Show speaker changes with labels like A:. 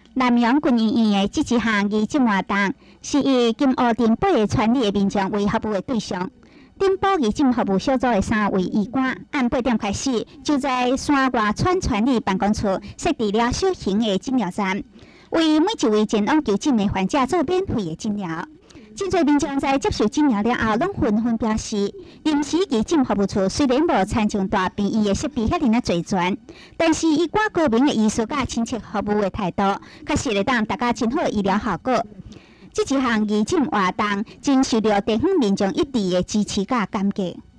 A: 南洋军医院的这一项义诊活动，是以金湖镇8个全里的民众为服务的对象。顶埔义诊服务小组的3位医官，按8点开始，就在山外川全里办公处设置了小型的诊疗站，为每一位前往求诊的患者做免费的诊疗。真侪民众在接受诊疗了后，拢纷纷表示，临时义诊服务处虽然无参像大病院的设备遐尼啊齐全，但是医官高明的医术甲亲切服务的态度，确实会当达到真好的医疗效果。这一项义诊活动，真受到地方民众一致的支持甲感激。